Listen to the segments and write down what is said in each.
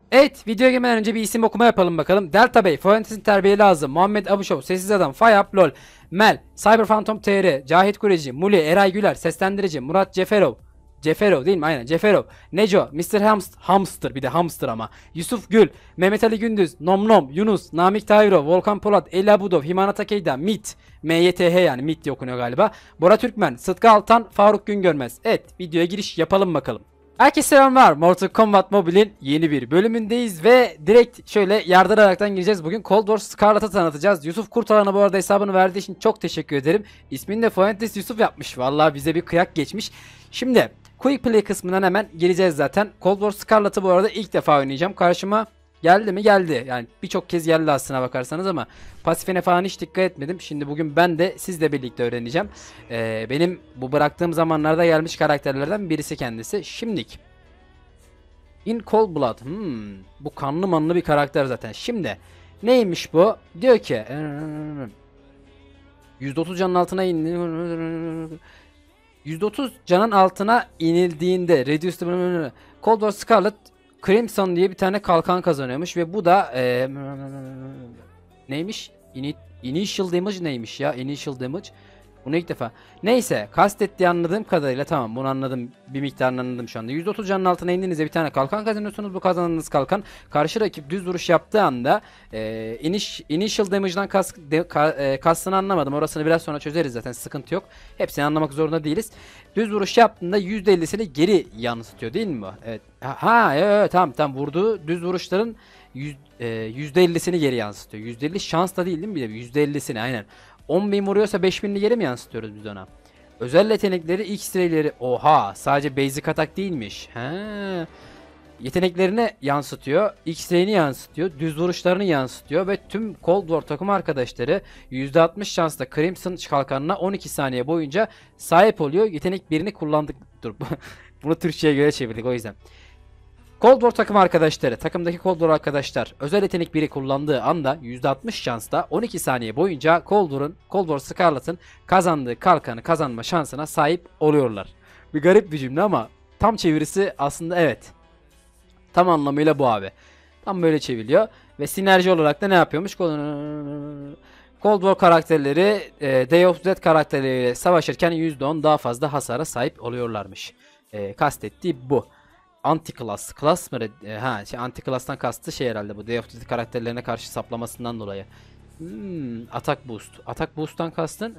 Evet, videoya girmeden önce bir isim okuma yapalım bakalım. Delta Bey, Fuentes'in terbiye lazım. Muhammed Abuşov, Sessiz Adam, Fayap, LOL, Mel, Cyber Phantom TR, Cahit Kureci, Muli, Eray Güler, Seslendirici, Murat Ceferov. Ceferov değil mi? Aynen Ceferov. Neco, Mr. Hamster bir de Hamster ama. Yusuf Gül, Mehmet Ali Gündüz, Nom Nom, Yunus, Namik Tahirov, Volkan Polat, Eli Abudov, Himana Takeyda, MIT, MYTH yani MIT diye okunuyor galiba. Bora Türkmen, Sıtkı Altan, Faruk Güngörmez. Evet, videoya giriş yapalım bakalım. Herkese selamlar. Mortal Kombat Mobile'in yeni bir bölümündeyiz ve direkt şöyle yardıraraktan gireceğiz. Bugün Cold War Scarlet'ı tanıtacağız. Yusuf Kurtalan'a bu arada hesabını verdiği için çok teşekkür ederim. İsmini de Fuentes Yusuf yapmış. Vallahi bize bir kıyak geçmiş. Şimdi Quick Play kısmından hemen gireceğiz zaten. Cold War Scarlet'ı bu arada ilk defa oynayacağım. Karşıma geldi mi? Geldi. Yani birçok kez geldi aslına bakarsanız ama pasifine falan hiç dikkat etmedim. Şimdi bugün ben de sizle birlikte öğreneceğim. Benim bu bıraktığım zamanlarda gelmiş karakterlerden birisi kendisi. Şimdilik In Cold Blood. Bu kanlı manlı bir karakter zaten. Şimdi neymiş bu? Diyor ki %30 canın altına %30 canın altına inildiğinde Reduced Cold War Scarlet Crimson diye bir tane kalkan kazanıyormuş ve bu da neymiş? Initial damage neymiş ya? Initial damage. Bunu ilk defa. Neyse, kastettiği anladığım kadarıyla tamam, bunu anladım. Bir miktarını anladım şu anda. %30 canın altına indiğinizde bir tane kalkan kazanıyorsunuz. Bu kazandığınız kalkan karşı rakip düz vuruş yaptığı anda initial damage'dan kastını anlamadım. Orasını biraz sonra çözeriz zaten, sıkıntı yok. Hepsini anlamak zorunda değiliz. Düz vuruş yaptığında %50'sini geri yansıtıyor değil mi bu? Evet. Evet, tamam vurduğu düz vuruşların %50'sini geri yansıtıyor. %50 şans da değil mi bir de? %50'sini aynen. 10.000 vuruyorsa 5.000'li geri mi yansıtıyoruz biz ona? Özel yetenekleri, X-ray'leri. Oha, sadece basic atak değilmiş. Yeteneklerini yansıtıyor, X-ray'ini yansıtıyor, düz vuruşlarını yansıtıyor ve tüm Cold War takım arkadaşları %60 şansla Crimson kalkanına 12 saniye boyunca sahip oluyor. Yetenek birini kullandık. Dur. Bunu Türkçe'ye göre çevirdik o yüzden. Cold War takım arkadaşları, takımdaki Cold War arkadaşlar özel yetenek biri kullandığı anda %60 şansla 12 saniye boyunca Cold War Scarlet'ın kazandığı kalkanı kazanma şansına sahip oluyorlar. Bir garip bir cümle ama tam çevirisi aslında evet. Tam anlamıyla bu abi. Tam böyle çeviriyor ve sinerji olarak da ne yapıyormuş? Cold War karakterleri Day of Death karakterleriyle savaşırken %10 daha fazla hasara sahip oluyorlarmış. Kastettiği bu. Class mı? Anti class'tan kastı şey herhalde bu. Day of Duty karakterlerine karşı saplamasından dolayı. Atak boost. Atak boost'tan kastın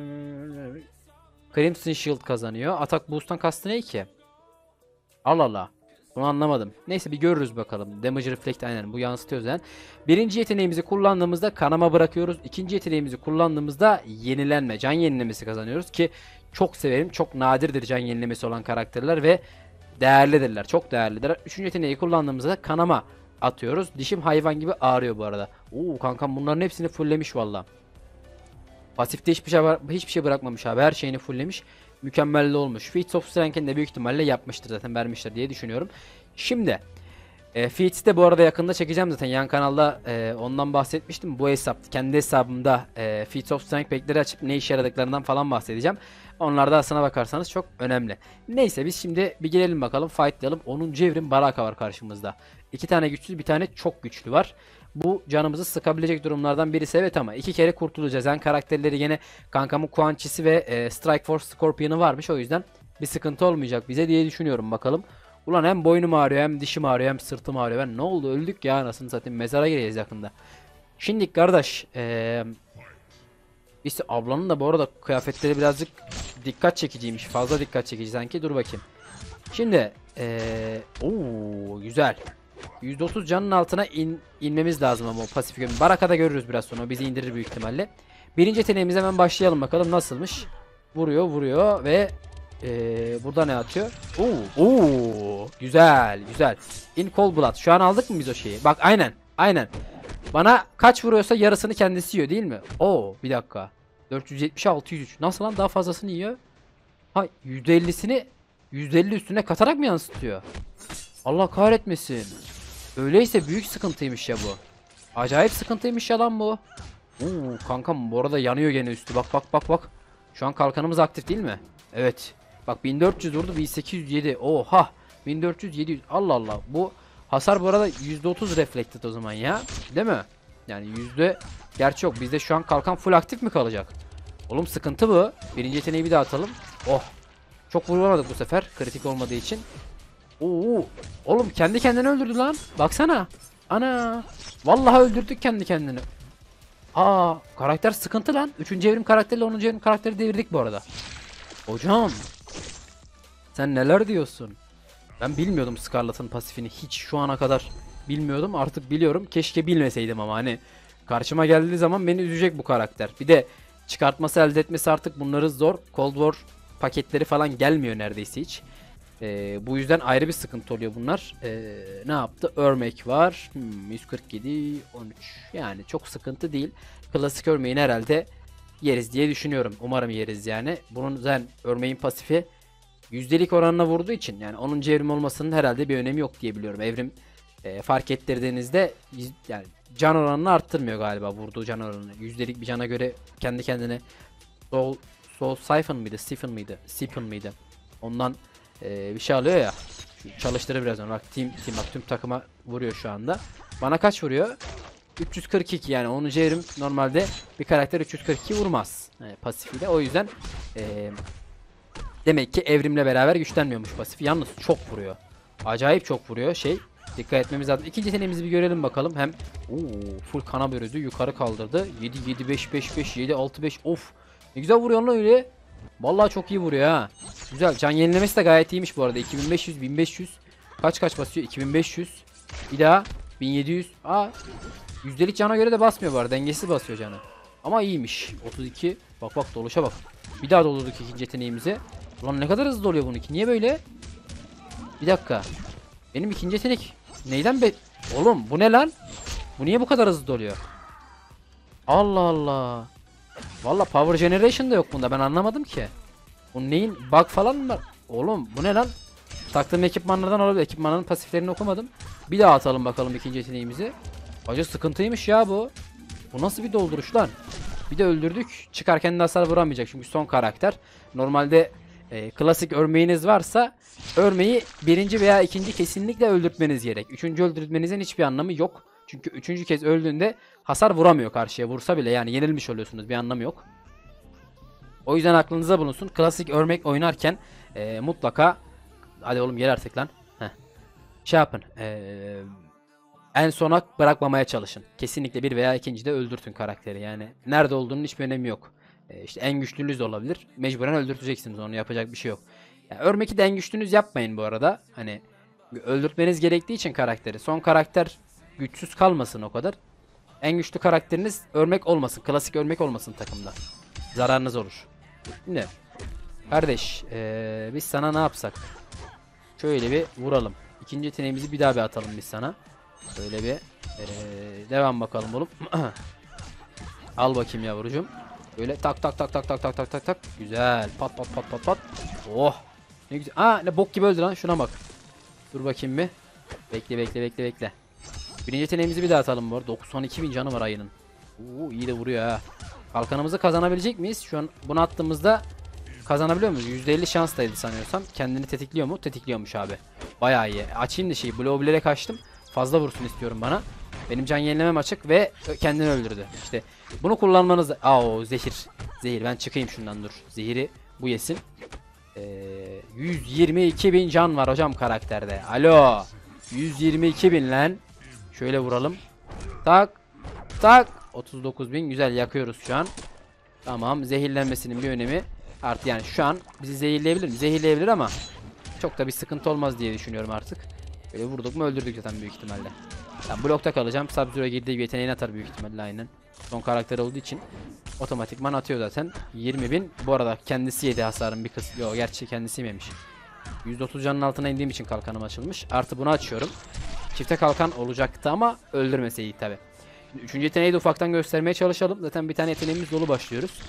Crimson Shield kazanıyor. Atak boost'tan kastı ne ki? Allah Allah. Bunu anlamadım. Neyse bir görürüz bakalım. Damage Reflect aynen bu yansıtıyor zaten. Birinci yeteneğimizi kullandığımızda kanama bırakıyoruz. İkinci yeteneğimizi kullandığımızda yenilenme, can yenilemesi kazanıyoruz ki çok severim. Çok nadirdir can yenilemesi olan karakterler ve değerlidirler. Çok değerlidir. Üçüncü yeteneği kullandığımızda da kanama atıyoruz. Dişim hayvan gibi ağrıyor bu arada. Kankam bunların hepsini fulllemiş valla. Pasifte hiçbir şey bırakmamış abi. Her şeyini fulllemiş. Mükemmel olmuş. Feats of Strength'ini de büyük ihtimalle yapmıştır zaten. Vermişler diye düşünüyorum. Şimdi Feats'i de bu arada yakında çekeceğim zaten. Yan kanalda ondan bahsetmiştim. Bu kendi hesabımda Feats of Strength pack'leri açıp ne işe yaradıklarından falan bahsedeceğim. Onlar da aslına bakarsanız çok önemli. Neyse biz şimdi bir gelelim bakalım, fightlayalım. 10. evrim Baraka var karşımızda. 2 tane güçlü, bir tane çok güçlü var. Bu canımızı sıkabilecek durumlardan birisi evet ama 2 kere kurtulacağız. Yani karakterleri yine kankamın Quan Chi'si ve Strike Force Scorpion'ı varmış. O yüzden bir sıkıntı olmayacak bize diye düşünüyorum bakalım. Ulan hem boynum ağrıyor hem dişim ağrıyor hem sırtım ağrıyor. Ben ne oldu, öldük ya anasını satayım, mezara gireceğiz yakında. Şimdi kardeş biz ablanın da bu arada kıyafetleri birazcık dikkat çekiciymiş. Fazla dikkat çekici sanki. Dur bakayım. Şimdi güzel. %30 canın altına inmemiz lazım ama o pasif gömü. Baraka'da görürüz biraz sonra. O bizi indirir büyük ihtimalle. Birinci yeteneğimize hemen başlayalım bakalım nasılmış. Vuruyor ve burada ne atıyor? Güzel. In Cold Blood. Şu an aldık mı biz o şeyi? Bak aynen. Bana kaç vuruyorsa yarısını kendisi yiyor değil mi? Bir dakika. 470 603. Nasıl lan, daha fazlasını yiyor? %50'sini %50 üstüne katarak mı yansıtıyor? Allah kahretmesin. Öyleyse büyük sıkıntıymış ya bu. Acayip sıkıntıymış ya lan bu. Kankam bu arada yanıyor gene üstü. Bak. Şu an kalkanımız aktif değil mi? Evet. Bak 1400 vurdu, 1807. Oha. 1400 700. Allah Allah. Bu Hasar bu arada %30 reflected o zaman ya. Değil mi? Yani gerçi yok. Bizde şu an kalkan full aktif mi kalacak? Oğlum sıkıntı bu. Birinci yeteneği bir daha atalım. Oh. Çok vuramadık bu sefer. Kritik olmadığı için. Oo. Oğlum kendi kendini öldürdü lan. Baksana. Ana. Vallahi öldürdük kendi kendini. Aa, karakter sıkıntı lan. 3. evrim karakteriyle 10. evrim karakteri devirdik bu arada. Hocam. Sen neler diyorsun? Ben bilmiyordum Scarlet'ın pasifini. Hiç şu ana kadar bilmiyordum. Artık biliyorum. Keşke bilmeseydim ama hani karşıma geldiği zaman beni üzecek bu karakter. Bir de çıkartması elde etmesi artık bunları zor. Cold War paketleri falan gelmiyor neredeyse hiç. Bu yüzden ayrı bir sıkıntı oluyor bunlar. Ne yaptı? Örmek var. 147, 13. Yani çok sıkıntı değil. Klasik örmeğin herhalde yeriz diye düşünüyorum. Umarım yeriz yani. Bunun zaten örmeğin pasifi yüzdelik oranına vurduğu için yani 10. evrim olmasının herhalde bir önemi yok diye biliyorum. Evrim fark ettirdiğinizde yani can oranını arttırmıyor galiba, vurduğu can oranını. Yüzdelik bir cana göre kendi kendine Soul Siphon mıydı? Siphon mıydı? Siphon mıydı? Ondan bir şey alıyor ya. Çalıştırır birazdan. Bak bak tüm takıma vuruyor şu anda. Bana kaç vuruyor? 342 yani 10. evrim normalde bir karakter 342 vurmaz. Pasifiyle. O yüzden demek ki evrimle beraber güçlenmiyormuş pasifi. Yalnız çok vuruyor. Acayip çok vuruyor. Dikkat etmemiz lazım. İkinci yeteneğimizi bir görelim bakalım. Hem full kana bölüdü. Yukarı kaldırdı. 7 7 5 5 5 7 6 5. Of. Ne güzel vuruyor lan öyle. Vallahi çok iyi vuruyor ha. Güzel. Can yenilemesi de gayet iyiymiş bu arada. 2500 1500. Kaç basıyor? 2500. Bir daha 1700. Yüzdelik cana göre de basmıyor bu arada. Dengesiz basıyor canı. Ama iyiymiş. 32. Bak bak doluşa bak. Bir daha doldurduk ikinci yeteneğimizi. Ulan ne kadar hızlı doluyor bununki. Niye böyle? Bir dakika. Benim ikinci yetenek neyden Oğlum bu ne lan? Bu niye bu kadar hızlı doluyor? Allah Allah. Valla Power Generation da yok bunda. Ben anlamadım ki. Bu neyin bug falan mı var? Oğlum bu ne lan? Taktığım ekipmanlardan olabilir. Ekipmanların pasiflerini okumadım. Bir daha atalım bakalım ikinci yeteneğimizi. Acı sıkıntıymış ya bu. Bu nasıl bir dolduruş lan? Bir de öldürdük. Çıkarken de hasar vuramayacak çünkü son karakter. Normalde klasik örmeğiniz varsa örmeği birinci veya ikinci kesinlikle öldürtmeniz gerek. Üçüncü öldürtmenizin hiçbir anlamı yok. Çünkü üçüncü kez öldüğünde hasar vuramıyor karşıya. Vursa bile yani yenilmiş oluyorsunuz. Bir anlamı yok. O yüzden aklınıza bulunsun. Klasik örmek oynarken mutlaka hadi oğlum gel artık lan. Heh. Şey yapın. En sona bırakmamaya çalışın. Kesinlikle bir veya ikincide öldürtün karakteri. Yani nerede olduğunun hiçbir önemi yok. İşte en güçlünüz de olabilir. Mecburen öldürteceksiniz onu. Yapacak bir şey yok. Yani örmeki de en güçlünüz yapmayın bu arada. Hani öldürtmeniz gerektiği için karakteri. Son karakter güçsüz kalmasın o kadar. En güçlü karakteriniz örmek olmasın. Klasik örmek olmasın takımda. Zararınız olur. Şimdi kardeş biz sana ne yapsak? Şöyle bir vuralım. İkinci yeteneğimizi bir daha bir atalım biz sana. Böyle bir devam bakalım oğlum. Al bakayım yavrucuğum. Böyle tak tak tak tak tak tak tak tak tak. Güzel. Pat pat pat pat pat. Oh. Ne güzel. Ne bok gibi öldü lan. Şuna bak. Dur bakayım bir. Bekle bekle bekle bekle. Birinci yeteneğimizi bir daha atalım bu arada. 92.000 canı var ayının. İyi de vuruyor ha. Kalkanımızı kazanabilecek miyiz? Şu an bunu attığımızda kazanabiliyor muyuz? %50 şanstaydı sanıyorsam. Kendini tetikliyor mu? Tetikliyormuş abi. Bayağı iyi. Açayım da şeyi. Blobler'e kaçtım. Fazla vursun istiyorum bana. Benim can yenilemem açık ve kendini öldürdü. İşte bunu kullanmanız... Zehir. Zehir. Ben çıkayım şundan dur. Zehiri bu yesin. 122.000 can var hocam karakterde. Alo. 122.000 lan. Şöyle vuralım. Tak. Tak. 39.000 güzel yakıyoruz şu an. Tamam. Zehirlenmesinin bir önemi. Artık yani şu an bizi zehirleyebilir mi? Zehirleyebilir ama çok da bir sıkıntı olmaz diye düşünüyorum artık. Böyle vurduk mu öldürdük zaten büyük ihtimalle. Ben blokta kalacağım. Sub-Zero girdiği bir yeteneğini atar büyük ihtimalle aynen. Son karakter olduğu için otomatikman atıyor zaten. 20.000. Bu arada kendisi yedi hasarın bir kısmı. Yok gerçi kendisi yememiş. 130 canın altına indiğim için kalkanım açılmış. Artı bunu açıyorum. Çifte kalkan olacaktı ama öldürmeseydik tabi. Üçüncü yeteneği de ufaktan göstermeye çalışalım. Zaten bir tane yeteneğimiz dolu başlıyoruz.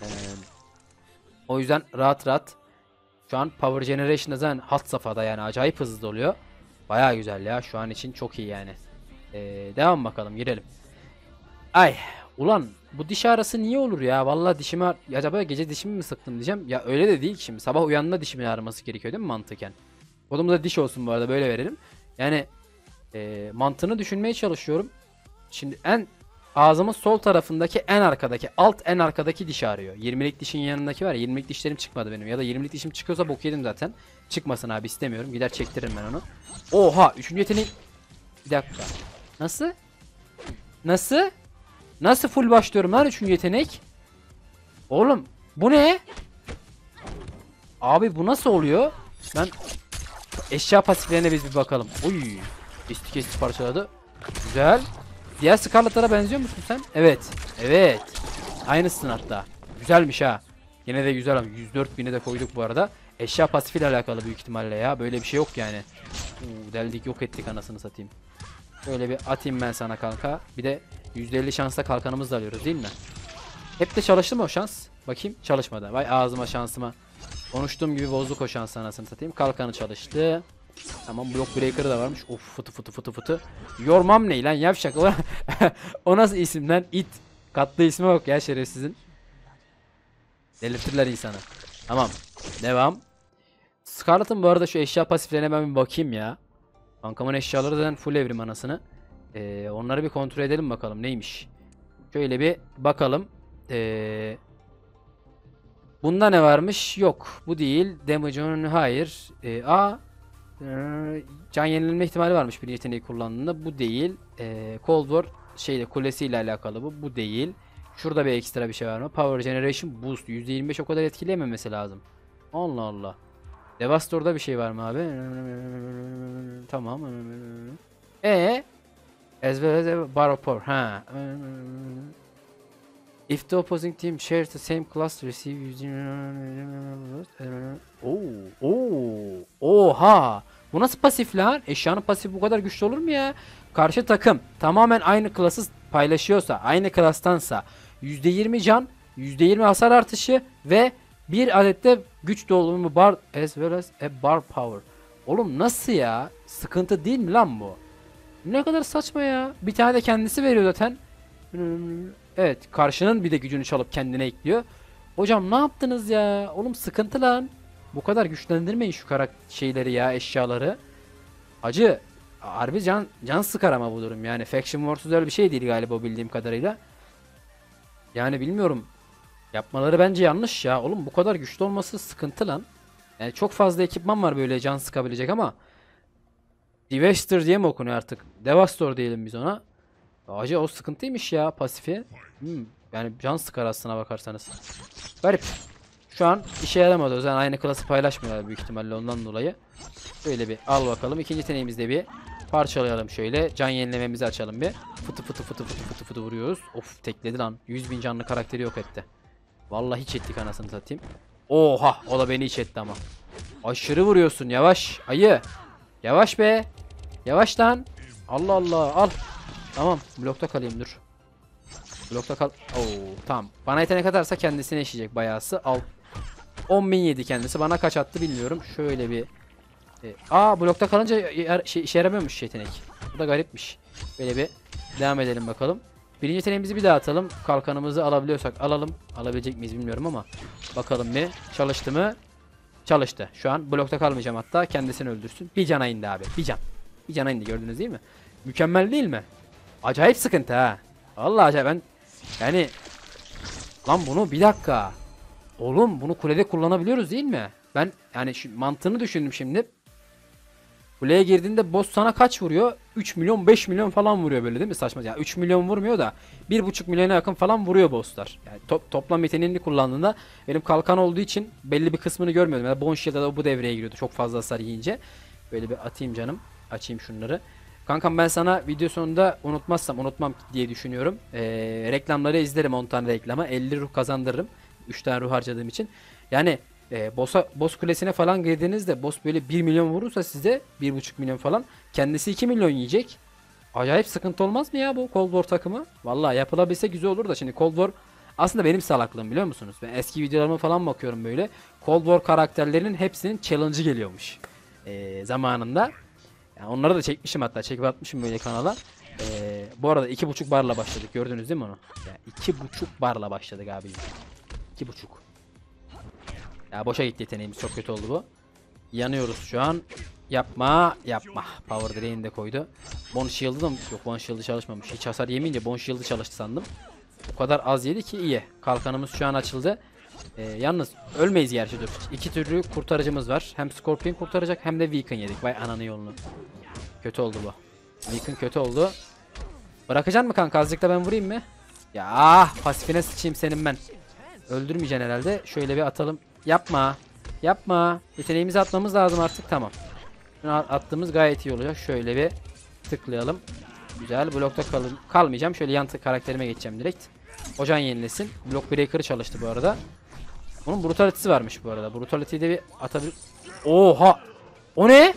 O yüzden rahat rahat. Şu an Power Generation'da zaten hat safhada yani acayip hızlı oluyor. Baya güzel ya şu an için çok iyi yani. Devam bakalım girelim. Ay ulan bu diş ağrısı niye olur ya? Vallahi dişime acaba gece dişimi mi sıktım diyeceğim. Ya öyle de değil ki şimdi. Sabah uyandığında dişimin ağrıması gerekiyor değil mi mantıken? Kodumuzda diş olsun bu arada böyle verelim. Yani Mantığını düşünmeye çalışıyorum. Şimdi ağzımın sol tarafındaki en arkadaki en arkadaki diş ağrıyor. 20'lik dişin yanındaki var ya, 20'lik dişlerim çıkmadı benim. Ya da 20'lik dişim çıkıyorsa bok yedim zaten. Çıkmasın abi, istemiyorum. Gider çektiririm ben onu. Oha, 3. yeteneği. Bir dakika. Nasıl? Nasıl? Nasıl full başlıyorum lan 3. yetenek? Oğlum bu ne? Abi bu nasıl oluyor? Ben eşya pasiflerine biz bir bakalım. Oy. Kesti parçaladı. Güzel. Diğer Scarlet'lara benziyor musun sen? Evet. Evet. Aynısın hatta. Güzelmiş ha. Yine de güzel ama 104.000'e de koyduk bu arada. Eşya pasifiyle alakalı büyük ihtimalle ya. Böyle bir şey yok yani. Deldik, yok ettik anasını satayım. Böyle bir atayım ben sana kanka. Bir de %50 şansla kalkanımızı da alıyoruz değil mi? Hep de çalıştı mı o şans? Bakayım, çalışmadı. Vay ağzıma şansıma. Konuştuğum gibi bozduk o şansı anasını satayım. Kalkanı çalıştı. Tamam, block breaker'ı da varmış. Of, fıtı. Yormam ne lan yavşak. O nasıl isim lan? It. Katlı ismi yok ya şerefsizin. Delirtirler insanı. Tamam. Devam. Scarlet'ın bu arada şu eşya pasiflerine ben bir bakayım ya. Bankamın eşyaları da full evrim anasını. Onları bir kontrol edelim bakalım neymiş. Şöyle bir bakalım. Bunda ne varmış? Yok. Bu değil. Damage'ın hayır. Can yenilme ihtimali varmış bir yeteneği kullandığında. Bu değil. Cold War kulesiyle alakalı bu. Bu değil. Şurada bir ekstra bir şey var mı? Power Generation Boost. %25 o kadar etkileyememesi lazım. Allah Allah. Devastor'da bir şey var mı abi? Tamam. As well as a bar of power. Ha. If the opposing team shares the same class, receive Oha! Bu nasıl pasif lan? Eşyanın pasifi bu kadar güçlü olur mu ya? Karşı takım tamamen aynı klası paylaşıyorsa, aynı klastansa %20 can, %20 hasar artışı ve bir adette güç dolumu bar as well as a bar power. Oğlum nasıl ya? Sıkıntı değil mi lan bu? Ne kadar saçma ya. Bir tane de kendisi veriyor zaten. Evet, karşının bir de gücünü çalıp kendine ekliyor. Hocam ne yaptınız ya? Oğlum sıkıntı lan. Bu kadar güçlendirmeyin şu şeyleri ya, eşyaları. Acı. Harbi can sıkar ama bu durum yani. Faction Wars'uz öyle bir şey değil galiba bildiğim kadarıyla. Yani bilmiyorum. Yapmaları bence yanlış ya. Oğlum bu kadar güçlü olması sıkıntı lan. Yani çok fazla ekipman var böyle can sıkabilecek ama Devastator diye mi okunuyor artık? Devastor diyelim biz ona. Acı o sıkıntıymış ya pasifi. Yani can sıkar aslına bakarsanız. Garip. Şu an işe yaramadı. O yüzden aynı klası paylaşmıyorlar büyük ihtimalle ondan dolayı. Böyle bir al bakalım. İkinci yeteneğimizde bir parçalayalım şöyle. Can yenilememizi açalım bir. Fıtı vuruyoruz. Of, tekledi lan. 100.000 canlı karakteri yok etti. Vallahi hiç ettik anasını satayım. Oha, o da beni hiç etti ama. Aşırı vuruyorsun, yavaş ayı. Yavaş be. Yavaş lan. Allah Allah, al. Tamam, blokta kalayım dur. Blokta kal. Oo, tamam. Bana yetenek atarsa kendisine işleyecek bayağısı. Al. 10.000 yedi kendisi. Bana kaç attı bilmiyorum. Şöyle bir blokta kalınca işe yaramıyormuş yetenek. Bu da garipmiş. Böyle bir devam edelim bakalım. Birinci yeteneğimizi bir daha atalım. Kalkanımızı alabiliyorsak alalım. Alabilecek miyiz bilmiyorum ama bakalım bir. Çalıştı mı? Çalıştı. Şu an blokta kalmayacağım hatta. Kendisini öldürsün. Bir cana indi abi. Bir can. Bir cana indi, gördünüz değil mi? Mükemmel değil mi? Acayip sıkıntı ha. Vallahi acayip. Ben yani lan bunu bir dakika. Oğlum bunu kulede kullanabiliyoruz değil mi? Ben yani şu mantığını düşündüm şimdi. Kuleye girdiğinde boss sana kaç vuruyor? 3 milyon 5 milyon falan vuruyor böyle değil mi? Saçma ya. 3 milyon vurmuyor da 1,5 milyona yakın falan vuruyor bosslar. Yani toplam yeteneğini kullandığında benim kalkan olduğu için belli bir kısmını görmüyordum. Yani Bone Shield'da da bu devreye giriyordu çok fazla hasar yiyince. Böyle bir atayım canım. Açayım şunları. Kankam ben sana video sonunda unutmam diye düşünüyorum. Reklamları izlerim, 10 tane reklama. 50 ruh kazandırırım. 3 tane ruh harcadığım için. Yani boss kulesine falan girdiğinizde boss böyle 1 milyon vurursa size 1,5 milyon falan. Kendisi 2 milyon yiyecek. Acayip sıkıntı olmaz mı ya bu Cold War takımı? Vallahi yapılabilse güzel olur da şimdi Cold War aslında benim salaklığım biliyor musunuz? Ben eski videolarıma falan bakıyorum böyle. Cold War karakterlerinin hepsinin challenge'ı geliyormuş. Zamanında. Yani onları da çekmişim, hatta çekip atmışım böyle kanala. Bu arada 2,5 barla başladık, gördünüz değil mi onu? Yani 2,5 barla başladık abi. 2,5. Ya boşa gitti yeteneğimiz, çok kötü oldu bu. Yanıyoruz şu an. Yapma. Power Drain de koydu. Bone Shield'ı da mı? Yok, Bone Shield'ı çalışmamış. Hiç hasar yemeyince Bone Shield'ı çalıştı sandım. O kadar az yedi ki iyi. Kalkanımız şu an açıldı. Yalnız ölmeyiz gerçi, dur. İki türlü kurtarıcımız var. Hem Scorpion kurtaracak hem de Weaken yedik. Vay ananı yolunu. Kötü oldu bu. Weaken kötü oldu. Bırakacaksın mı kanka? Azıcık da ben vurayım mı? Ya pasifine sıçayım senin ben. Öldürmeyeceksin herhalde. Şöyle bir atalım. Yapma. Yeteneğimizi atmamız lazım artık. Tamam. Şunu attığımız gayet iyi olacak. Şöyle bir tıklayalım. Güzel. Blokta kalmayacağım. Şöyle yan karakterime geçeceğim direkt. Ocağın yenilesin. Block Breaker'ı çalıştı bu arada. Onun brutality'si varmış bu arada. Brutality'yi de bir atabilir. Oha! O ne?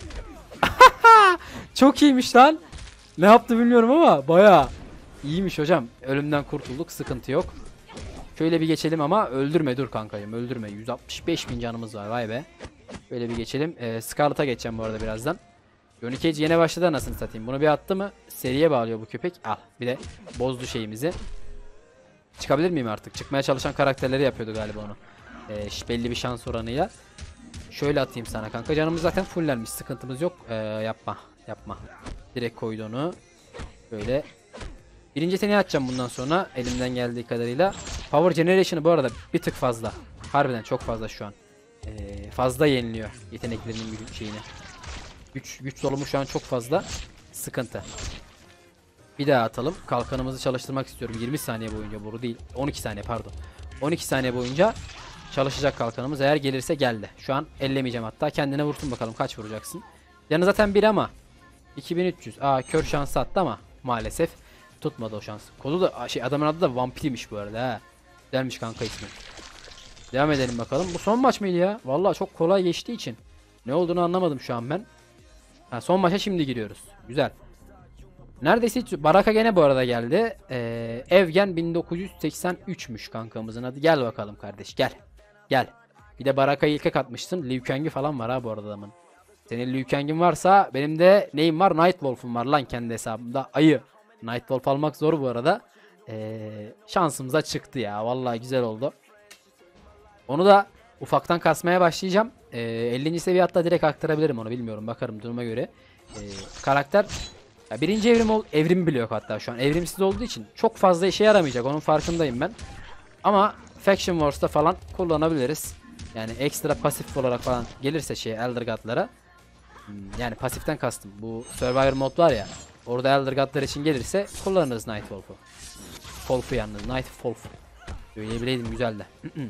Çok iyiymiş lan. Ne yaptı bilmiyorum ama bayağı iyiymiş hocam. Ölümden kurtulduk. Sıkıntı yok. Şöyle bir geçelim ama öldürme, dur kankayım, öldürme. 165.000 canımız var, vay be. Böyle bir geçelim. Scarlet'a geçeceğim bu arada birazdan. Johnny Cage yine başladı, anasını satayım. Bunu bir attı mı seriye bağlıyor bu köpek. Al, bir de bozdu şeyimizi. Çıkabilir miyim artık? Çıkmaya çalışan karakterleri yapıyordu galiba onu. Belli bir şans oranıyla. Şöyle atayım sana kanka. Canımız zaten fullenmiş, sıkıntımız yok. Yapma. Direkt koydu onu. Böyle. Birinci yeteneği atacağım bundan sonra elimden geldiği kadarıyla. Power Generation'ı bu arada bir tık fazla. Harbiden çok fazla şu an. Fazla yeniliyor yeteneklerinin şeyini. Güç dolumu şu an çok fazla. Sıkıntı. Bir daha atalım. Kalkanımızı çalıştırmak istiyorum. 20 saniye boyunca, boru değil. 12 saniye pardon. 12 saniye boyunca çalışacak kalkanımız. Eğer gelirse geldi. Şu an ellemeyeceğim hatta. Kendine vursun bakalım kaç vuracaksın. Yanı zaten 1 ama. 2300. Kör şansı attı ama maalesef tutmadı o şans. Kodu da adamın adı da Vampir'miş bu arada ha. Güzelmiş kanka ismi. Devam edelim bakalım. Bu son maç mıydı ya? Vallahi çok kolay geçtiği için ne olduğunu anlamadım şu an ben. Son maça şimdi giriyoruz. Güzel. Neredeyse hiç... Baraka gene bu arada geldi. Evgen 1983'müş kankamızın adı. Gel bakalım kardeş, gel. Bir de Baraka'yı ilke katmışsın. Liu Kang'i falan var ha bu arada adamın. Senin Liu Kang'in varsa benim de neyim var? Nightwolf'um var lan kendi hesabımda. Ayı. Nightwolf almak zor bu arada. Şansımıza çıktı ya. Vallahi güzel oldu. Onu da ufaktan kasmaya başlayacağım. 50. seviye hatta direkt aktarabilirim onu, bilmiyorum. Bakarım duruma göre. Karakter ya birinci evrim bile yok hatta şu an. Evrimsiz olduğu için çok fazla işe yaramayacak. Onun farkındayım ben. Ama Faction Wars'ta falan kullanabiliriz. Yani ekstra pasif olarak falan gelirse Elder God'lara. Yani pasiften kastım. Bu Survivor mod var ya. Orada Elder God'lar için gelirse kullanırız Nightwolf'u. Wolf'u yalnız. Nightwolf. Söyleyebileydim, güzel de.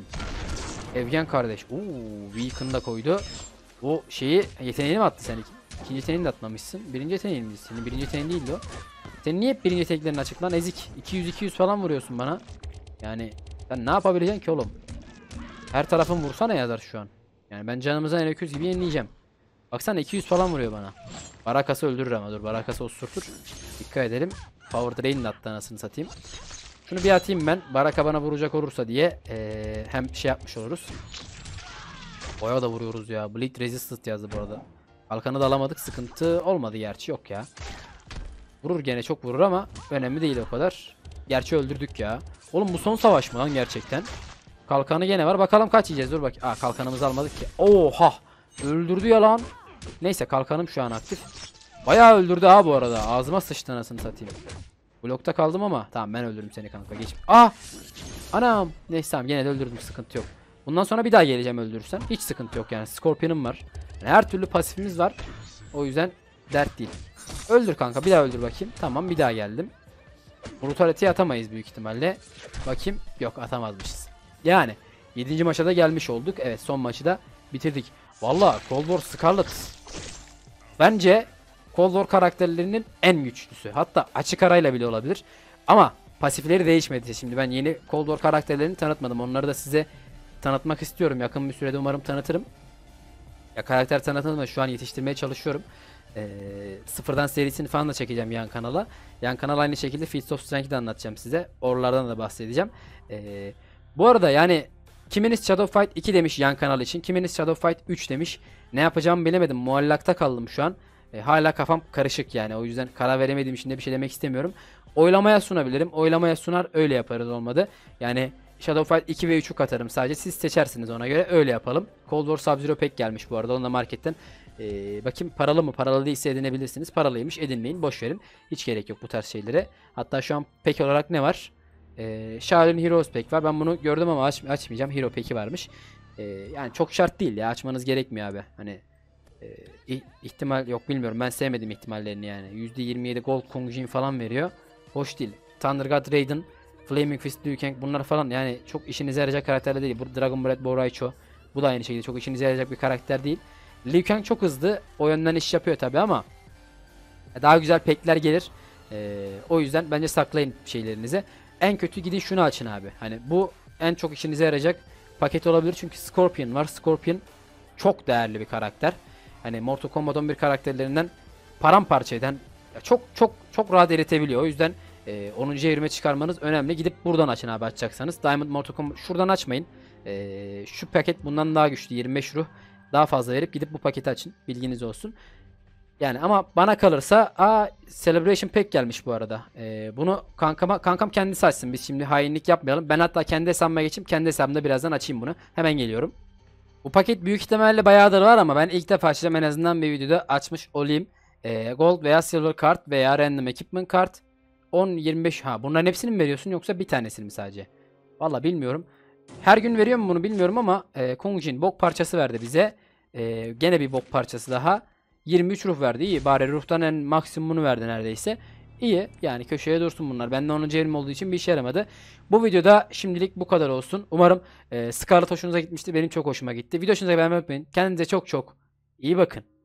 Evgen kardeş. Weaken'ı da koydu. O şeyi yeteneğini mi attı sen? İkinci yeteneğini de atmamışsın. Birinci yeteneğin mi? Senin birinci yeteneğin değildi o. Sen niye hep birinci yeteneklerin açık lan? Ezik. 200 falan vuruyorsun bana. Yani sen ne yapabileceksin ki oğlum? Her tarafın vursana yazar şu an. Yani ben canımızdan el öküz gibi yenileyeceğim. Baksana 200 falan vuruyor bana. Barakası öldürür ama dur. Barakası osurtur. Dikkat edelim. Power Drain'in attı anasını satayım. Şunu bir atayım ben. Baraka bana vuracak olursa diye. Hem şey yapmış oluruz. Boya da vuruyoruz ya. Bleed Resistant yazdı bu arada. Kalkanı da alamadık. Sıkıntı olmadı gerçi. Yok ya. Vurur gene, çok vurur ama önemli değil o kadar. Gerçi öldürdük ya. Oğlum bu son savaş mı lan gerçekten? Kalkanı gene var. Bakalım kaç yiyeceğiz. Dur bak. Kalkanımızı almadık ki. Oha. Öldürdü ya lan. Neyse kalkanım şu an aktif. Bayağı öldürdü ha bu arada. Ağzıma sıçtı anasını satayım. Blokta kaldım ama. Tamam ben öldürdüm seni kanka. Geç. Anam. Neyse tamam gene de öldürdüm. Sıkıntı yok. Bundan sonra bir daha geleceğim öldürürsem. Hiç sıkıntı yok yani. Scorpion'um var. Yani her türlü pasifimiz var. O yüzden dert değil. Öldür kanka. Bir daha öldür bakayım. Tamam bir daha geldim. Brutality'ye atamayız büyük ihtimalle. Bakayım. Yok atamazmışız. Yani 7. maça da gelmiş olduk. Evet son maçı da bitirdik. Valla Cold War Scarlet bence Cold War karakterlerinin en güçlüsü. Hatta açık arayla bile olabilir. Ama pasifleri değişmedi. Şimdi ben yeni Cold War karakterlerini tanıtmadım. Onları da size tanıtmak istiyorum. Yakın bir sürede umarım tanıtırım. Ya karakter tanıtımı şu an yetiştirmeye çalışıyorum. Sıfırdan serisini falan da çekeceğim yan kanala. Yan kanal aynı şekilde Feats of Strength'i de anlatacağım size. Oralardan da bahsedeceğim. Bu arada yani kiminiz Shadow Fight 2 demiş yan kanal için. Kiminiz Shadow Fight 3 demiş. Ne yapacağımı bilemedim. Muallakta kaldım şu an. Hala kafam karışık yani. O yüzden karar veremediğim için de bir şey demek istemiyorum. Oylamaya sunabilirim. Oylamaya sunar öyle yaparız olmadı. Yani Shadow Fight 2 ve 3'ü katarım sadece. Siz seçersiniz, ona göre öyle yapalım. Cold War Sub-Zero Pack gelmiş bu arada. Onu da marketten bakayım, paralı mı? Paralı değilse edinebilirsiniz. Paralıymış, edinmeyin. Boş verin. Hiç gerek yok bu tarz şeylere. Hatta şu an pack olarak ne var? Shaolin Heroes Pack var. Ben bunu gördüm ama açmayacağım. Hero Pack'i varmış. Yani çok şart değil ya. Açmanız gerekmiyor abi. Hani ihtimal yok, bilmiyorum. Ben sevmedim ihtimallerini yani. %27 Gold Kung Jin falan veriyor. Hoş değil. Thunder God Raiden, Flaming Fist Liu Kang, bunlar falan yani çok işinize yarayacak karakterler değil. Bu Dragon Breath Bo' Raicho. Bu da aynı şekilde çok işinize yarayacak bir karakter değil. Liu Kang çok hızlı. O yönden iş yapıyor tabi ama daha güzel pekler gelir. O yüzden bence saklayın şeylerinizi. En kötü gidin şunu açın abi. Hani bu en çok işinize yarayacak paket olabilir. Çünkü Scorpion var. Scorpion çok değerli bir karakter. Hani Mortal Kombat 11 karakterlerinden paramparça eden, çok çok çok rahat eritebiliyor. O yüzden 10. evrime çıkarmanız önemli. Gidip buradan açın abi açacaksanız. Diamond Mortal Kombat şuradan açmayın. Şu paket bundan daha güçlü. 25 ruh daha fazla verip gidip bu paketi açın. Bilginiz olsun. Yani ama bana kalırsa Celebration Pack gelmiş bu arada. Bunu kankam kendisi açsın. Biz şimdi hainlik yapmayalım. Ben hatta kendi hesabıma geçeyim. Kendi hesabımda birazdan açayım bunu. Hemen geliyorum. Bu paket büyük ihtimalle bayağıdır var ama ben ilk defa açacağım, en azından bir videoda açmış olayım. Gold veya Silver Card veya Random Equipment Card. 10, 25, bunların hepsini mi veriyorsun yoksa bir tanesini mi sadece? Valla bilmiyorum. Her gün veriyor mu bunu bilmiyorum ama Kung Jin bok parçası verdi bize. Gene bir bok parçası daha. 23 ruh verdi. İyi, bari ruhtan en maksimumunu verdi neredeyse. İyi yani, köşeye dursun bunlar. Bende 10. evrim olduğu için bir işe yaramadı. Bu videoda şimdilik bu kadar olsun. Umarım Scarlet hoşunuza gitmiştir. Benim çok hoşuma gitti. Video hoşunuza beğenmeyi unutmayın. Kendinize çok çok iyi bakın.